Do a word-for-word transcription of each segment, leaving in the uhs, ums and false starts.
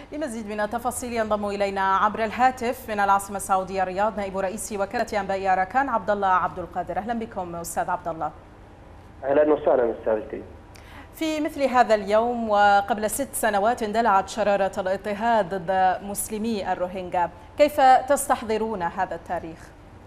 لمزيد من التفاصيل ينضم إلينا عبر الهاتف من العاصمة السعودية الرياض نائب رئيس وكالة أنباء أراكان عبد الله عبد القادر. أهلا بكم أستاذ عبد الله. أهلا وسهلا أستاذ الكريم. في مثل هذا اليوم وقبل ست سنوات اندلعت شرارة الاضطهاد ضد مسلمي الروهينجا، كيف تستحضرون هذا التاريخ؟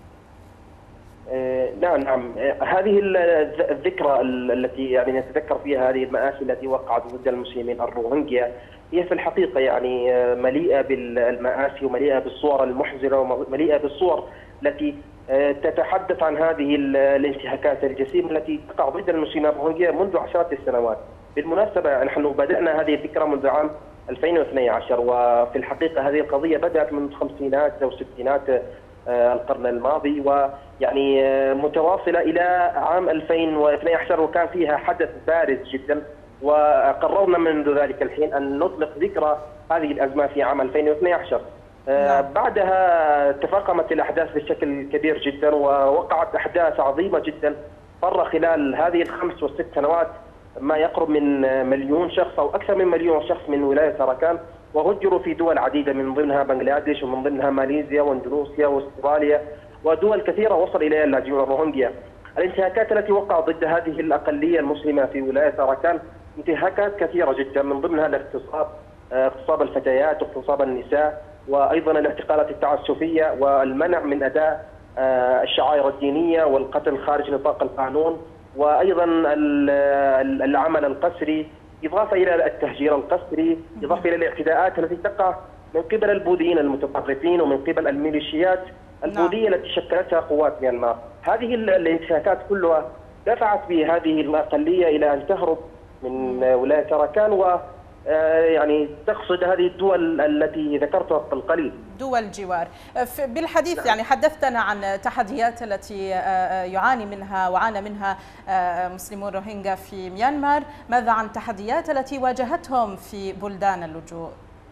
نعم نعم هذه الذكرى التي يعني نتذكر فيها هذه المآسي التي وقعت ضد المسلمين الروهينجا هي في الحقيقة يعني مليئة بالمآسي ومليئة بالصور المحزنة ومليئة بالصور التي تتحدث عن هذه الانتهاكات الجسيمة التي تقع ضد المسلمين الروهينجا منذ عشرات السنوات. بالمناسبة نحن بدأنا هذه الذكرى منذ عام ألفين واثني عشر، وفي الحقيقة هذه القضية بدأت من الخمسينات أو الستينات القرن الماضي، ويعني متواصلة إلى عام ألفين واثني عشر، وكان فيها حدث بارز جدا، وقررنا منذ ذلك الحين أن نطلق ذكرى هذه الأزمة في عام ألفين واثني عشر. بعدها تفاقمت الأحداث بشكل كبير جدا، ووقعت أحداث عظيمة جدا فر خلال هذه الخمس والست سنوات ما يقرب من مليون شخص أو أكثر من مليون شخص من ولاية أراكان، وهجروا في دول عديدة من ضمنها بنغلاديش ومن ضمنها ماليزيا واندونيسيا واستراليا ودول كثيرة وصل إليها اللاجئون الروهينجيا. الانتهاكات التي وقعت ضد هذه الأقلية المسلمة في ولاية أراكان انتهاكات كثيرة جدا، من ضمنها الاغتصاب، اغتصاب الفتيات واغتصاب النساء، وأيضا الاعتقالات التعسفية والمنع من أداء الشعائر الدينية والقتل خارج نطاق القانون، وأيضا العمل القسري، إضافة إلى التهجير القسري، إضافة إلى الاعتداءات التي تقع من قبل البوذيين المتطرفين ومن قبل الميليشيات البوذية التي شكلتها قوات ميانمار. هذه الانتهاكات كلها دفعت بهذه الأقلية إلى أن تهرب من ولاية أراكان و يعني تقصد هذه الدول التي ذكرتها قبل قليل، دول الجوار. بالحديث يعني حدثتنا عن التحديات التي يعاني منها وعانى منها مسلمو الروهينجا في ميانمار، ماذا عن التحديات التي واجهتهم في بلدان اللجوء؟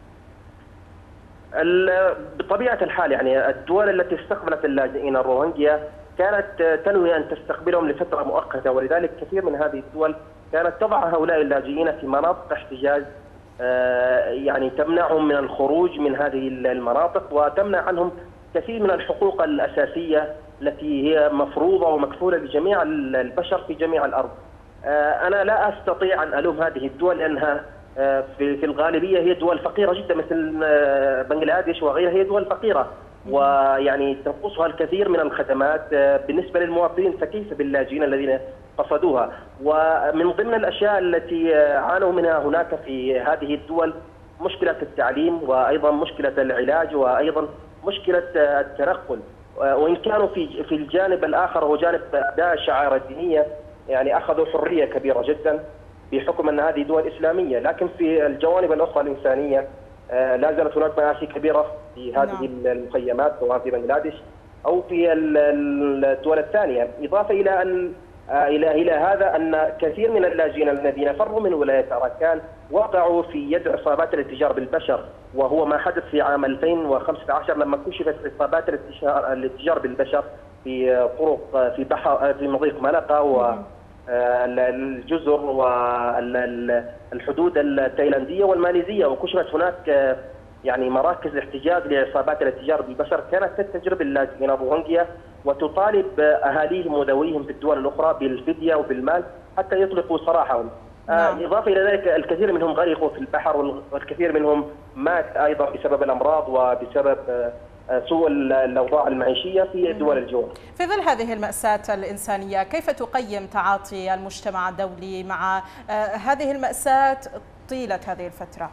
بطبيعة الحال يعني الدول التي استقبلت اللاجئين الروهينجيا كانت تنوي أن تستقبلهم لفترة مؤقتة، ولذلك كثير من هذه الدول كانت تضع هؤلاء اللاجئين في مناطق احتجاز يعني تمنعهم من الخروج من هذه المناطق وتمنع عنهم كثير من الحقوق الأساسية التي هي مفروضة ومكفولة لجميع البشر في جميع الأرض. أنا لا أستطيع أن ألوم هذه الدول لأنها في الغالبية هي دول فقيرة جدا مثل بنغلاديش وغيرها، هي دول فقيرة ويعني تنقصها الكثير من الخدمات بالنسبة للمواطنين، فكيف باللاجئين الذين قصدوها؟ ومن ضمن الأشياء التي عانوا منها هناك في هذه الدول مشكلة التعليم، وأيضا مشكلة العلاج، وأيضا مشكلة التنقل، وإن كانوا في في الجانب الآخر هو جانب أداء الشعائر الدينية يعني أخذوا حرية كبيرة جدا بحكم أن هذه دول إسلامية، لكن في الجوانب الأخرى الإنسانية لا زالت هناك مآسي كبيرة في هذه المخيمات سواء في بنغلاديش أو في الدول الثانية. إضافة إلى أن إلى إلى هذا أن كثير من اللاجئين الذين فروا من ولاية أراكان وقعوا في يد عصابات الاتجار بالبشر، وهو ما حدث في عام ألفين وخمسة عشر لما كشفت عصابات الاتجار بالبشر في طرق في بحر في مضيق ملقا والجزر والحدود التايلاندية والماليزية، وكشفت هناك يعني مراكز احتجاز لعصابات الاتجار بالبشر كانت تتجر باللاجئين الروهينجيا وتطالب اهاليهم وذويهم في الدول الاخرى بالفديه وبالمال حتى يطلقوا سراحهم. نعم. اضافه الى ذلك الكثير منهم غرقوا في البحر والكثير منهم مات ايضا بسبب الامراض وبسبب سوء الاوضاع المعيشيه في دول الجوار. في ظل هذه المأساة الإنسانية، كيف تقيم تعاطي المجتمع الدولي مع هذه المأساة طيلة هذه الفترة؟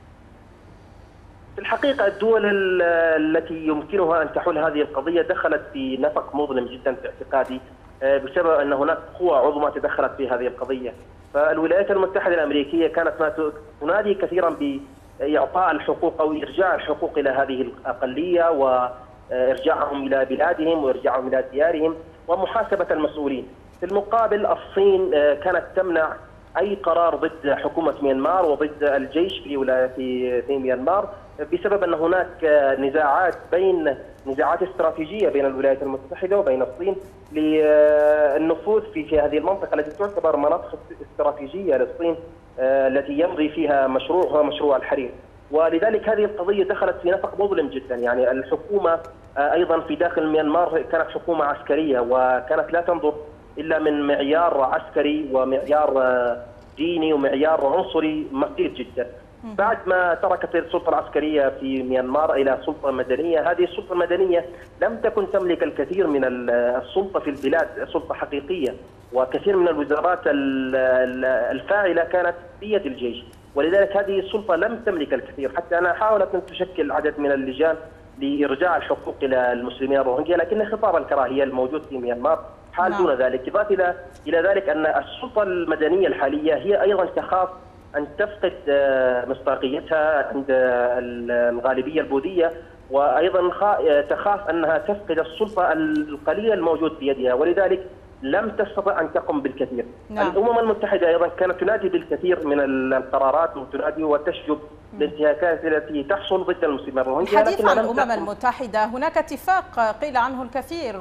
في الحقيقة الدول التي يمكنها أن تحل هذه القضية دخلت في نفق مظلم جدا في اعتقادي بسبب أن هناك قوى عظمى تدخلت في هذه القضية. فالولايات المتحدة الأمريكية كانت تنادي كثيرا بإعطاء الحقوق أو إرجاع الحقوق إلى هذه الأقلية وإرجاعهم إلى بلادهم وإرجاعهم إلى ديارهم ومحاسبة المسؤولين. في المقابل الصين كانت تمنع أي قرار ضد حكومة ميانمار وضد الجيش في في في ميانمار بسبب أن هناك نزاعات بين نزاعات استراتيجية بين الولايات المتحدة وبين الصين للنفوذ في في هذه المنطقة التي تعتبر مناطق استراتيجية للصين التي يمضي فيها مشروعها مشروع الحرير. ولذلك هذه القضية دخلت في نفق مظلم جدا. يعني الحكومة أيضا في داخل ميانمار كانت حكومة عسكرية، وكانت لا تنظر إلا من معيار عسكري ومعيار ديني ومعيار عنصري مخيف جدا. بعد ما تركت السلطة العسكرية في ميانمار إلى سلطة مدنية، هذه السلطة المدنية لم تكن تملك الكثير من السلطة في البلاد، سلطة حقيقية، وكثير من الوزارات الفاعلة كانت بيد الجيش، ولذلك هذه السلطة لم تملك الكثير. حتى أنا حاولت أن تشكل عدد من اللجان لإرجاع الحقوق إلى المسلمين الروهينجيا، لكن خطاب الكراهية الموجود في ميانمار حال دون ذلك. إضافة إلى إلى ذلك أن السلطة المدنية الحالية هي أيضا تخاف أن تفقد مصداقيتها عند الغالبية البوذية، وأيضا تخاف أنها تفقد السلطة القليلة الموجود بيدها، ولذلك لم تستطع أن تقوم بالكثير. نعم. الأمم المتحدة أيضا كانت تنادي بالكثير من القرارات وتنادي وتشجب الانتهاكات التي تحصل ضد المسلمين الروهينجيا. الحديث عن الأمم المتحدة، هناك اتفاق قيل عنه الكثير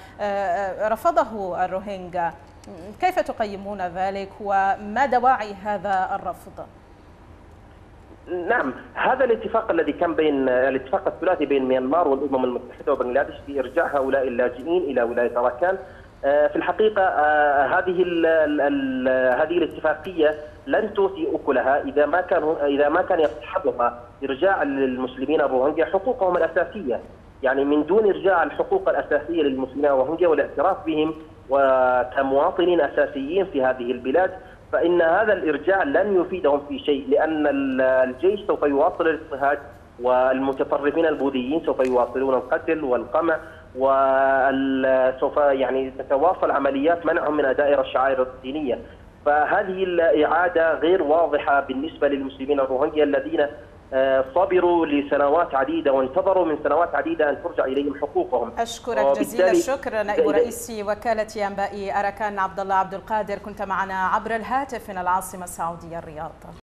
ورفضه الروهينجا، كيف تقيمون ذلك وما دواعي هذا الرفض؟ نعم، هذا الاتفاق الذي كان بين الاتفاق الثلاثي بين ميانمار والأمم المتحدة وبنغلاديش في إرجاع هؤلاء اللاجئين إلى ولاية أراكان، في الحقيقة هذه هذه الاتفاقية لن تؤتي أكلها إذا ما كان إذا ما كان يصحبها إرجاع للمسلمين الروهينجيا حقوقهم الأساسية. يعني من دون إرجاع الحقوق الأساسية للمسلمين الروهينجيا والاعتراف بهم وكمواطنين أساسيين في هذه البلاد، فإن هذا الإرجاع لن يفيدهم في شيء، لأن الجيش سوف يواصل الاضطهاد، والمتطرفين البوذيين سوف يواصلون القتل والقمع، وسوف يعني تتواصل عمليات منعهم من أداء الشعائر الدينية. فهذه الإعادة غير واضحة بالنسبة للمسلمين الروهينجيا الذين صبروا لسنوات عديدة وانتظروا من سنوات عديدة أن ترجع إليهم حقوقهم. أشكرك جزيل الشكر نائب رئيس وكالة أنباء أراكان عبد الله عبد القادر، كنت معنا عبر الهاتف من العاصمة السعودية الرياض.